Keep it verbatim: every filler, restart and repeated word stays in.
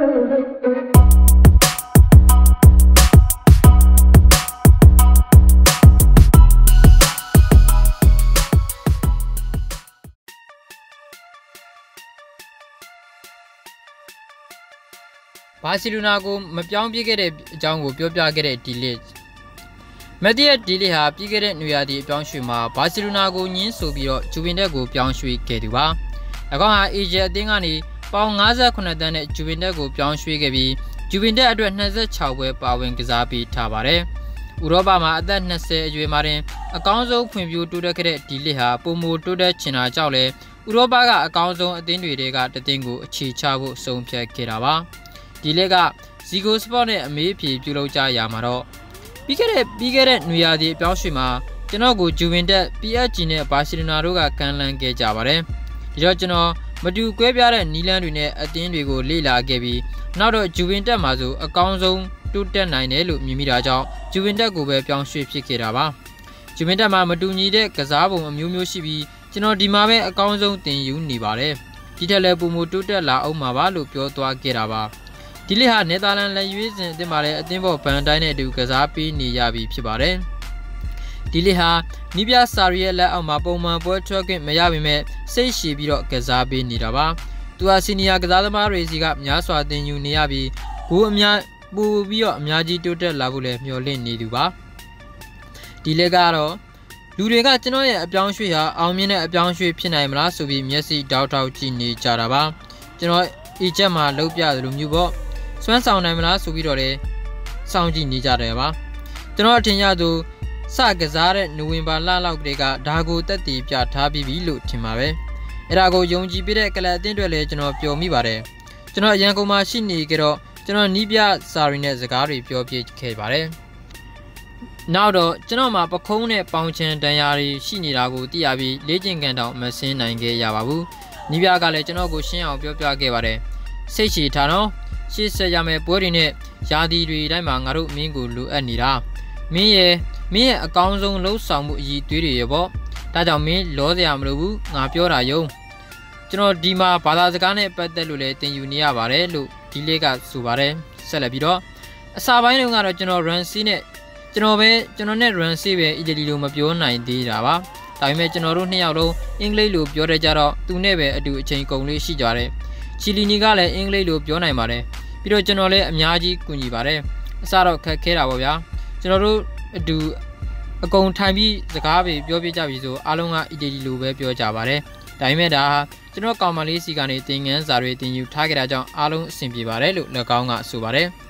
巴西罗那个没标比个的，讲我标标个的地理，没得地理哈，比个的女伢的标书嘛，巴西罗那个人手比了，就变得个标书给的吧。那讲哈，以前顶下呢，包牙子可能等的，就变得个标书给比，就变得一段那是超过八万个杂比差吧嘞。乌罗巴嘛，但那些就嘛人，啊，刚说朋友都得个的地理哈，父母都得去哪找嘞。乌罗巴个啊，刚说顶对的个，得顶个去查个送票给他吧。ဒီလက်ကဇီကိုစပေါ့နဲ့အမေးဖြေပြုလုပ်ကြရမှာတော့ပြီးခဲ့တဲ့ပြီးခဲ့တဲ့နွေရာသီအပြောင်းရွှေ့မှာကျွန်တော်ကိုဂျူဗင်တက် ပီ အက် ဂျီ နဲ့ဘာစီလိုနာတို့ကကန်လန်းခဲ့ကြပါတယ်ဒီတော့ကျွန်တော်မတူကွဲပြားတဲ့နီလန်းတွေနဲ့အသင်းတွေကိုလေ့လာခဲ့ပြီးနောက်တော့ဂျူဗင်တက်မှာဆိုအကောင်းဆုံးတိုးတက်နိုင်တယ်လို့မြင်မိတာကြောင့်ဂျူဗင်တက်ကိုပဲပြောင်းရွှေ့ဖြစ်ခဲ့တာပါဂျူဗင်တက်မှာမတူညီတဲ့ကစားပုံအမျိုးမျိုးရှိပြီးကျွန်တော်ဒီမှာပဲအကောင်းဆုံးသင်ယူနေပါတယ်ဒီထက်လည်းပုံမတိုးတက်လာအောင်မှာပါလို့ပြောသွားခဲ့တာပါဒီလေဟာနယ်သာလန်လက်ရွေးစင်အသင်းမှာလည်းအသင်းပေါ်ဘန်တိုင်းနဲ့အတူကစားပေးနေရပြီဖြစ်ပါတယ်ဒီလေဟာနီးပြဆာရီရဲ့လက်အောက်မှာပုံမှန်ပွဲထွက်ခွင့်မရပေမဲ့စိတ်ရှည်ပြီးတော့ကစားပေးနေတာပါသူဟာစီနီယာကစားသမားတွေစီကများစွာသင်ယူနေရပြီးဂိုးအများပို့ပြီးတော့အများကြီးတိုးတက်လာဖို့လည်းမျှော်လင့်နေသူပါဒီလေကတော့လူတွေကကျွန်တော်ရဲ့အပြောင်းရွှေ့ဟာအောင်မြင်တဲ့အပြောင်းရွှေ့ဖြစ်နိုင်မလားဆိုပြီးမျက်စိတောက်တောက်ကြည့်နေကြတာပါကျွန်တော်အချက်မှာလှုပ်ပြသလိုမျိုးပေါ့စွမ်းဆောင်နိုင်မလားဆိုပြီးတော့လည်းစောင့်ကြည့်နေကြတယ်ပါကျွန်တော်အထင်ရသူစကစားတဲ့နိုဝင်ဘာလလောက်ကလေးကဒါကိုတက်တည်ပြထားပြီးပြီလို့ထင်ပါပဲအဲ့ဒါကိုယုံကြည်ပြတဲ့ကလပ်အသင်းတွေလည်းကျွန်တော်ပျော်မိပါတယ်ကျွန်တော်ရန်ကုန်မှာရှိနေကြတော့ကျွန်တော်နီးပြစာရီနဲ့စကားတွေပြောပြခဲ့ပါတယ်နောက်တော့ကျွန်တော်မှာပခုံးနဲ့ပေါင်ချန်တန်ရာတွေရှိနေတာကိုသိရပြီးလေ့ကျင့်ကန်တောင်မဆင်းနိုင်ခဲ့ရပါဘူးနီးပြကလည်းကျွန်တော်ကိုရှင်းအောင်ပြောပြခဲ့ပါတယ်စိတ်ရှည်ထားတော့ရှေ့ဆက်ရမယ့်ပွဲတွေနဲ့ယာတီတွေတိုင်းမှာငါတို့မင်းကိုလိုအပ်နေတာမင်းရဲ့မင်းရဲ့အကောင်းဆုံးလှုပ်ဆောင်မှုအည်သွေးတွေရပေါ့ဒါကြောင့်မင်းလောစရာမလိုဘူးငါပြောတာယုံကျွန်တော်ဒီမှာဘာသာစကားနဲ့ပတ်သက်လို့လည်းသင်ယူနေရပါတယ်လို့ဒီလေးကဆိုပါတယ်ဆက်လက်ပြီးတော့အစာပိုင်းတုန်းကတော့ကျွန်တော် run C နဲ့ကျွန်တော်ပဲကျွန်တော်နဲ့ run C ပဲအီတလီလိုမပြောနိုင်သေးတာပါဒါပေမဲ့ကျွန်တော်တို့နှစ်ယောက်လုံးအင်္ဂလိပ်လိုပြောတဲ့ကြတော့သူနဲ့ပဲအတူအချိန်ကုန်လေးရှိကြတယ်ချီလီနီကလည်းအင်္ဂလိပ်လိုပြောနိုင်ပါတယ်ပြီးတော့ကျွန်တော်လည်းအများကြီးကူညီပါတယ်အစတော့ခက်ခဲတာပေါ့ဗျာကျွန်တော်တို့အတူအကုန်ထိုင်ပြီးစကားပဲပြောပြကြပြီဆိုအားလုံးကအီတလီလိုပဲပြောကြပါတယ်ဒါပေမဲ့ဒါဟာကျွန်တော်ကောင်မလေးစီကနေသင်ငန်းစာတွေသင်ယူထားကြတာကြောင့်အားလုံးအဆင်ပြေပါတယ်လို့၎င်းကဆိုပါတယ်